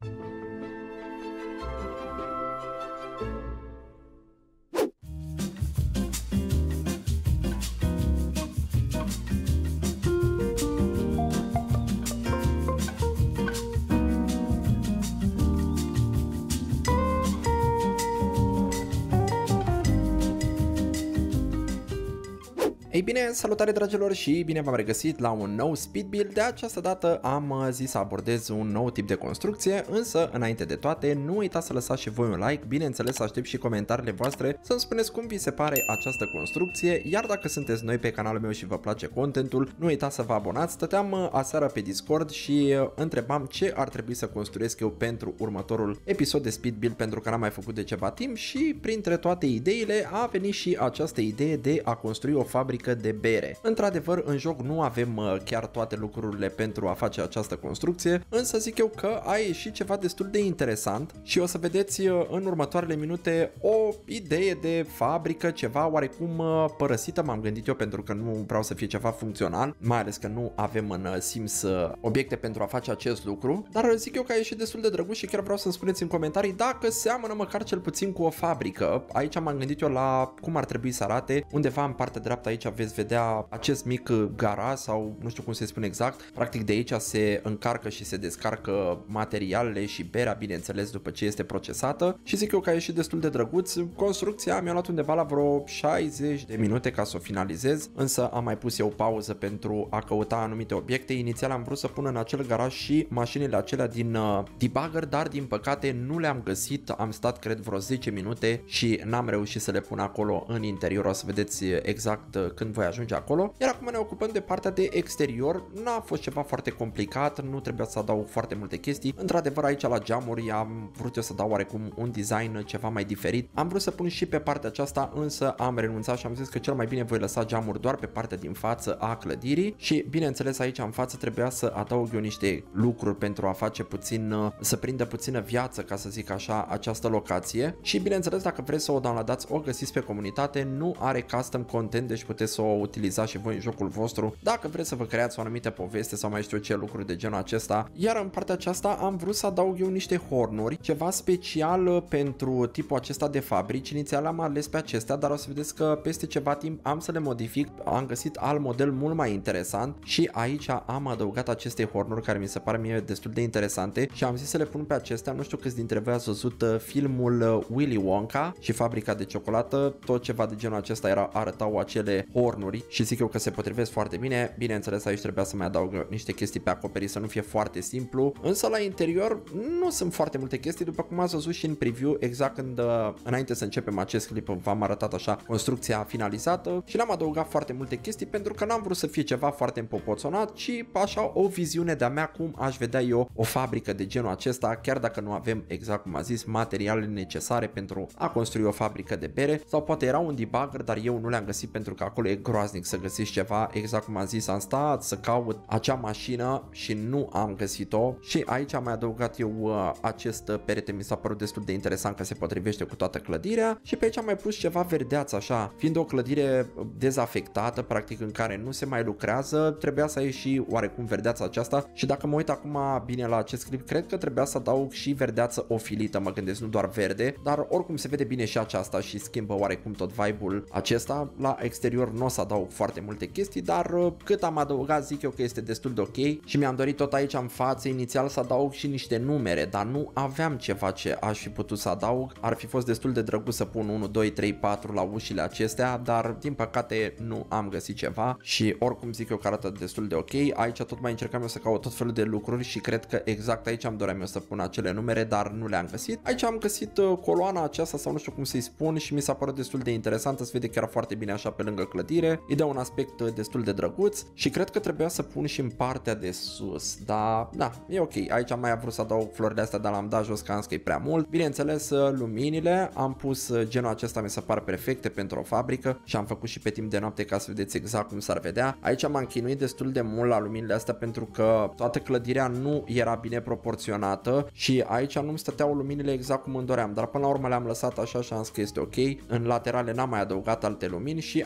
Ei bine, salutare dragilor și bine v-am regăsit la un nou speed build. De această dată am zis să abordez un nou tip de construcție, însă înainte de toate nu uitați să lăsați și voi un like, bineînțeles aștept și comentariile voastre să-mi spuneți cum vi se pare această construcție, iar dacă sunteți noi pe canalul meu și vă place contentul, nu uitați să vă abonați. Stăteam aseară pe Discord și întrebam ce ar trebui să construiesc eu pentru următorul episod de speed build, pentru că n-am mai făcut de ceva timp și printre toate ideile a venit și această idee de a construi o fabrică de bere. Într-adevăr, în joc nu avem chiar toate lucrurile pentru a face această construcție, însă zic eu că a ieșit ceva destul de interesant și o să vedeți în următoarele minute o idee de fabrică, ceva oarecum părăsită, m-am gândit eu, pentru că nu vreau să fie ceva funcțional, mai ales că nu avem în Sims obiecte pentru a face acest lucru, dar zic eu că a ieșit destul de drăguț și chiar vreau să-mi spuneți în comentarii dacă seamănă măcar cel puțin cu o fabrică. Aici m-am gândit eu la cum ar trebui să arate. Undeva în partea dreaptă aici veți vedea acest mic garaj sau nu știu cum se spune exact. Practic de aici se încarcă și se descarcă materialele și berea, bineînțeles, după ce este procesată, și zic eu că a ieșit destul de drăguț. Construcția mi-a luat undeva la vreo 60 de minute ca să o finalizez, însă am mai pus eu pauză pentru a căuta anumite obiecte. Inițial am vrut să pun în acel garaj și mașinile acelea din debugger, dar din păcate nu le-am găsit. Am stat cred vreo 10 minute și n-am reușit să le pun acolo în interior. O să vedeți exact când voi ajunge acolo. Iar acum ne ocupăm de partea de exterior. N-a fost ceva foarte complicat, nu trebuia să adaug foarte multe chestii. Într-adevăr, aici la geamuri am vrut eu să dau oarecum un design ceva mai diferit. Am vrut să pun și pe partea aceasta, însă am renunțat și am zis că cel mai bine voi lăsa geamuri doar pe partea din față a clădirii și bineînțeles aici în față trebuia să adaug eu niște lucruri pentru a face puțin, să prindă puțină viață, ca să zic așa, această locație. Și bineînțeles, dacă vreți să o downloadați, o găsiți pe comunitate, nu are custom content, deci puteți să o utilizați și voi în jocul vostru dacă vreți să vă creați o anumită poveste sau mai știu ce lucruri de genul acesta. Iar în partea aceasta am vrut să adaug eu niște hornuri, ceva special pentru tipul acesta de fabrici. Inițial am ales pe acestea, dar o să vedeți că peste ceva timp am să le modific. Am găsit alt model mult mai interesant și aici am adăugat aceste hornuri care mi se pare mie destul de interesante și am zis să le pun pe acestea. Nu știu câți dintre voi ați văzut filmul Willy Wonka și fabrica de ciocolată, tot ceva de genul acesta arătau acele hornuri și zic eu că se potrivesc foarte bine. Bineînțeles, aici trebuia să mai adaug niște chestii pe acoperiș să nu fie foarte simplu, însă la interior nu sunt foarte multe chestii, după cum ați văzut și în preview, exact când înainte să începem acest clip v-am arătat așa construcția finalizată și l-am adăugat foarte multe chestii pentru că n-am vrut să fie ceva foarte împopoțonat, ci așa o viziune de-a mea cum aș vedea eu o fabrică de genul acesta, chiar dacă nu avem, exact cum a zis, materialele necesare pentru a construi o fabrică de bere, sau poate era un debugger, dar eu nu le-am găsit pentru că acolo e groaznic să găsiți ceva. Exact cum am zis, am stat să caut acea mașină și nu am găsit-o și aici am mai adăugat eu acest perete, mi s-a părut destul de interesant că se potrivește cu toată clădirea și pe aici am mai pus ceva verdeață așa, fiind o clădire dezafectată, practic în care nu se mai lucrează, trebuia să ieși oarecum verdeața aceasta și dacă mă uit acum bine la acest clip, cred că trebuia să adaug și verdeață ofilită, mă gândesc, nu doar verde, dar oricum se vede bine și aceasta și schimbă oarecum tot vibe-ul acesta. La exterior nu o să adaug foarte multe chestii, dar cât am adăugat zic eu că este destul de ok și mi-am dorit tot aici în față inițial să adaug și niște numere, dar nu aveam ceva ce aș fi putut să adaug. Ar fi fost destul de drăguț să pun 1, 2, 3, 4 la ușile acestea, dar din păcate nu am găsit ceva și oricum zic eu că arată destul de ok. Aici tot mai încercam eu să caut tot felul de lucruri și cred că exact aici am doream eu să pun acele numere, dar nu le-am găsit. Aici am găsit coloana aceasta sau nu știu cum să-i spun și mi s-a părut destul de interesantă, se vede chiar foarte bine așa pe lângă clădire, îi dă un aspect destul de drăguț și cred că trebuia să pun și în partea de sus, dar da, e ok. Aici am mai vrut să adaug florile astea, dar l-am dat jos că am zis că e prea mult. Bineînțeles, luminile, am pus genul acesta, mi se par perfecte pentru o fabrică și am făcut și pe timp de noapte ca să vedeți exact cum s-ar vedea. Aici m-am chinuit destul de mult la luminile astea pentru că toată clădirea nu era bine proporționată și aici nu-mi stăteau luminile exact cum îmi doream, dar până la urmă le-am lăsat așa și am zis că este ok. În laterale n-am mai adăugat alte lumini și am pus și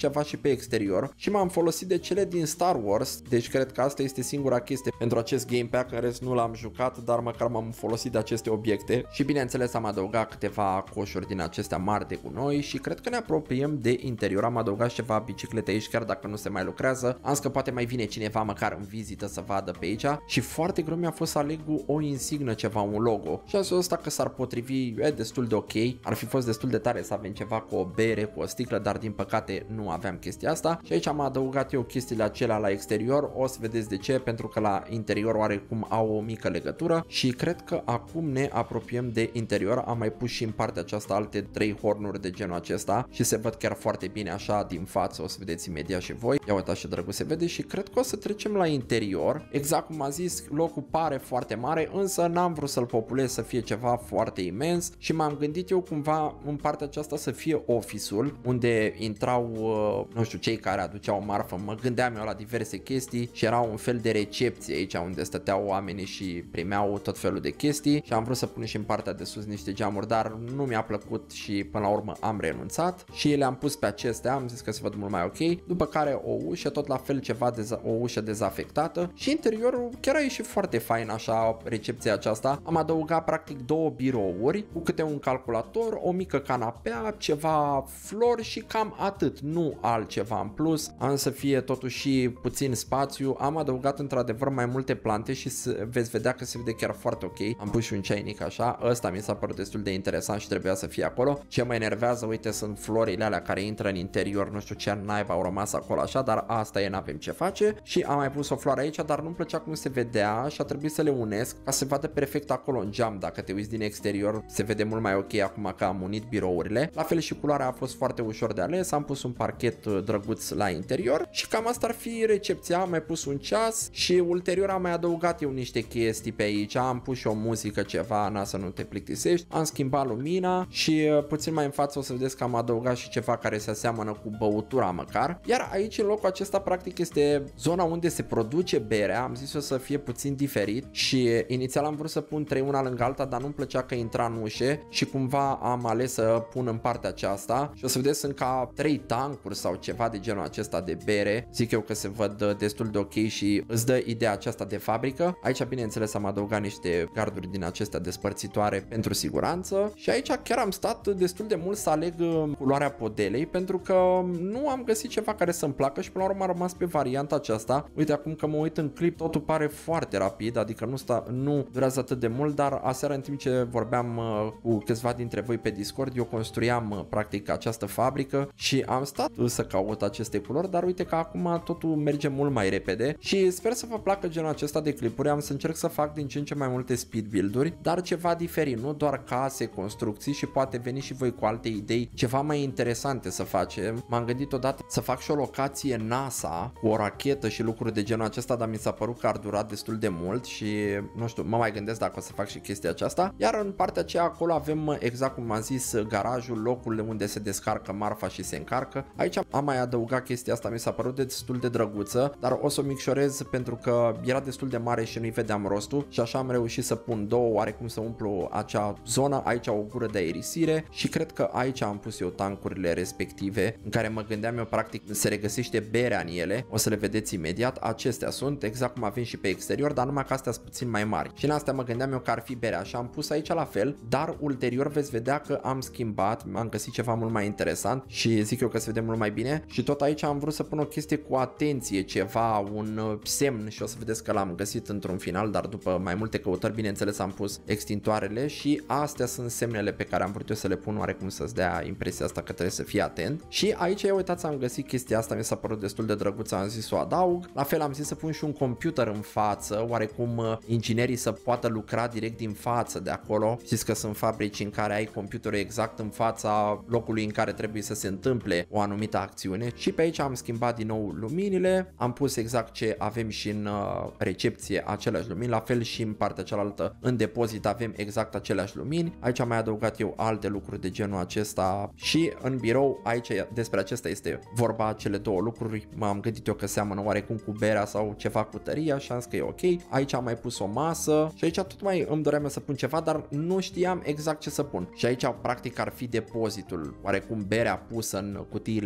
ceva și pe exterior și m-am folosit de cele din Star Wars, deci cred că asta este singura chestie pentru acest game pack, în rest nu l-am jucat, dar măcar m-am folosit de aceste obiecte și bineînțeles am adăugat câteva coșuri din acestea mari de gunoi și cred că ne apropiem de interior. Am adăugat ceva biciclete aici, chiar dacă nu se mai lucrează. Am zis că poate mai vine cineva măcar în vizită să vadă pe aici și foarte greu mi-a fost să aleg o insignă, ceva, un logo. Și am zis ăsta că s-ar potrivi destul de ok. Ar fi fost destul de tare să avem ceva cu o bere, cu o sticlă, dar din păcate nu aveam chestia asta. Și aici am adăugat eu chestiile acelea la exterior. O să vedeți de ce, pentru că la interior oarecum au o mică legătură și cred că acum ne apropiem de interior. Am mai pus și în partea aceasta alte 3 hornuri de genul acesta și se văd chiar foarte bine așa din față, o să vedeți imediat și voi. Ia uitați ce drăguț se vede și cred că o să trecem la interior. Exact cum am zis, locul pare foarte mare, însă n-am vrut să-l populez să fie ceva foarte imens și m-am gândit eu cumva în partea aceasta să fie office-ul unde intrau, nu știu, cei care aduceau marfă. Mă gândeam eu la diverse chestii și era un fel de recepție aici unde stăteau oamenii și primeau tot felul de chestii și am vrut să pun și în partea de sus niște geamuri, dar nu mi-a plăcut și până la urmă am renunțat și le-am pus pe acestea, am zis că se văd mult mai ok. După care o ușă, tot la fel ceva, o ușă dezafectată și interiorul chiar a ieșit foarte fain așa, recepția aceasta. Am adăugat practic 2 birouri cu câte un calculator, o mică canapea, ceva flori și cam atât, nu altceva în plus. Am să fie totuși puțin spațiu, am adăugat într-adevăr mai multe plante și veți vedea că se vede chiar foarte ok. Am pus și un ceainic așa, ăsta mi s-a părut destul de interesant și trebuia să fie acolo. Ce mă enervează, uite, sunt florile alea care intră în interior, nu știu ce naiba au rămas acolo așa, dar asta e, n-avem ce face. Și am mai pus o floare aici, dar nu-mi plăcea cum se vedea și a trebuit să le unesc ca să se vadă perfect acolo în geam. Dacă te uiți din exterior, se vede mult mai ok acum că am unit birourile. La fel și culoarea a fost foarte ușor de ales, am pus un parchet drăguț la interior și cam asta ar fi recepția. Am mai pus un ceas și ulterior am mai adăugat eu niște chestii pe aici, am pus și o muzică, ceva, na, să nu te plictisești, am schimbat lumina și puțin mai în față o să vedeți că am adăugat și ceva care se aseamănă cu băutura măcar. Iar aici în locul acesta practic este zona unde se produce berea, am zis o să fie puțin diferit și inițial am vrut să pun 3 una lângă alta, dar nu-mi plăcea că intra în ușe și cumva am ales să pun în partea aceasta și o să vedeți sunt ca 3 tancuri sau ceva de genul acesta de bere. Zic eu că se văd destul de ok și îți dă ideea aceasta de fabrică. Aici bineînțeles am adăugat niște garduri din acestea despărțitoare pentru siguranță și aici chiar am stat destul de mult să aleg culoarea podelei pentru că nu am găsit ceva care să-mi placă și până la urmă am rămas pe varianta aceasta. Uite, acum că mă uit în clip totul pare foarte rapid, adică nu durează atât de mult, dar aseară în timp ce vorbeam cu câțiva dintre voi pe Discord, eu construiam practic această fabrică și am stat să caut aceste culori, dar uite că acum totul merge mult mai repede și sper să vă placă genul acesta de clipuri. Am să încerc să fac din ce în ce mai multe speed build-uri, dar ceva diferit, nu doar case, construcții și poate veni și voi cu alte idei, ceva mai interesante să facem. M-am gândit odată să fac și o locație NASA cu o rachetă și lucruri de genul acesta, dar mi s-a părut că ar dura destul de mult și nu știu, mă mai gândesc dacă o să fac și chestia aceasta. Iar în partea aceea acolo avem, exact cum am zis, garajul, locul unde se descarcă marfa și se încarcă. Aici am mai adăugat chestia asta, mi s-a părut destul de drăguță, dar o să o micșorez pentru că era destul de mare și nu-i vedeam rostul și așa am reușit să pun 2 oarecum să umplu acea zonă. Aici o gură de aerisire și cred că aici am pus eu tancurile respective în care mă gândeam eu practic se regăsește berea în ele. O să le vedeți imediat. Acestea sunt exact cum avem și pe exterior, dar numai că astea sunt puțin mai mari. Și în astea mă gândeam eu că ar fi berea și am pus aici la fel, dar ulterior veți vedea că am schimbat, am găsit ceva mult mai interesant și zic eu că se vede mult mai bine și tot aici am vrut să pun o chestie cu atenție, ceva, un semn și o să vedeți că l-am găsit într-un final, dar după mai multe căutări, bineînțeles, am pus extintoarele și astea sunt semnele pe care am vrut eu să le pun oarecum să-ți dea impresia asta că trebuie să fii atent. Și aici, uitați, am găsit chestia asta, mi s-a părut destul de drăguță, am zis să o adaug. La fel am zis să pun și un computer în față, oarecum inginerii să poată lucra direct din față de acolo. Știți că sunt fabrici în care ai computerul exact în fața locului în care trebuie să se întâmple o anumită acțiune. Și pe aici am schimbat din nou luminile, am pus exact ce avem și în recepție, aceleași lumini, la fel și în partea cealaltă în depozit avem exact aceleași lumini. Aici am mai adăugat eu alte lucruri de genul acesta și în birou, aici despre acesta este vorba, cele două lucruri. M-am gândit eu că seamănă oarecum cu berea sau ceva cu tăria și am zis că e ok. Aici am mai pus o masă și aici tot mai îmi doream să pun ceva, dar nu știam exact ce să pun. Și aici practic ar fi depozitul, oarecum berea pusă în cutiile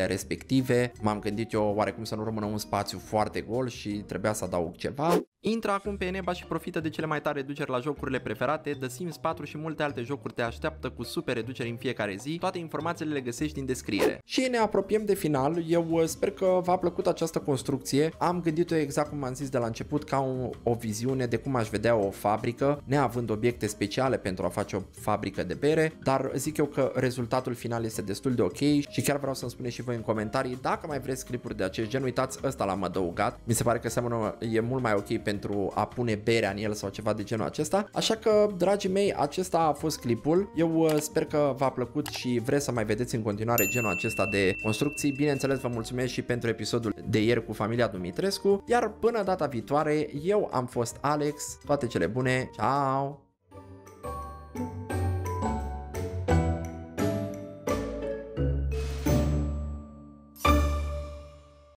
respective. M-am gândit eu oarecum să nu rămână un spațiu foarte gol și trebuia să adaug ceva. Intră acum pe Eneba și profită de cele mai tari reduceri la jocurile preferate. The Sims 4 și multe alte jocuri te așteaptă cu super reduceri în fiecare zi. Toate informațiile le găsești din descriere. Și ne apropiem de final. Eu sper că v-a plăcut această construcție. Am gândit-o exact cum am zis de la început, ca o viziune de cum aș vedea o fabrică, neavând obiecte speciale pentru a face o fabrică de bere, dar zic eu că rezultatul final este destul de ok și chiar vreau să-mi spuneți și voi în comentarii dacă mai vreți clipuri de acest gen. Uitați, ăsta l-am adăugat. Mi se pare că seamănă, e mult mai ok pentru a pune berea în el sau ceva de genul acesta. Așa că, dragii mei, acesta a fost clipul. Eu sper că v-a plăcut și vreți să mai vedeți în continuare genul acesta de construcții. Bineînțeles, vă mulțumesc și pentru episodul de ieri cu familia Dumitrescu. Iar până data viitoare, eu am fost Alex. Toate cele bune. Ciao!